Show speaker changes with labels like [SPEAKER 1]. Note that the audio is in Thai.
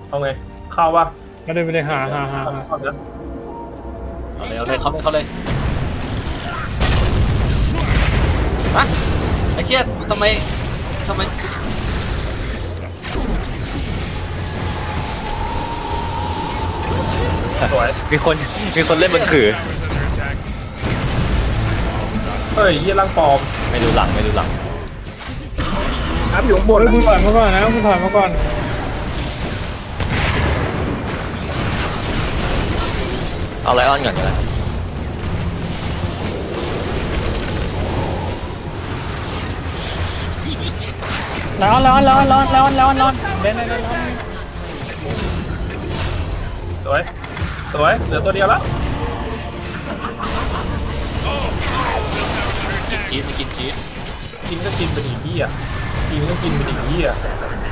[SPEAKER 1] เอาไงเข้าปะ
[SPEAKER 2] ไม่ได้หา
[SPEAKER 1] เข้าเดี๋ยว
[SPEAKER 3] เอาเลยเขาเลยฮะไอ้เคียทำไม
[SPEAKER 1] สวย
[SPEAKER 4] มีคนเล่นบนขื่อ
[SPEAKER 1] เฮ้ยยี่ร่างปลอม
[SPEAKER 4] ไม่ดูหลัง
[SPEAKER 1] น้ำอยู่ข้างบน
[SPEAKER 2] มึงถอยมาก่อนนะมึงถอยมาก่อน
[SPEAKER 4] เอาไลออนก่อนก็ได้
[SPEAKER 2] ร้อนเด่น
[SPEAKER 1] สวยเหลือตัวเดียวแล้ว
[SPEAKER 3] กินชีสไม่กินชีส
[SPEAKER 1] กินก็กินไปดิเหี้ยกินก็กินไปดิเหี้ย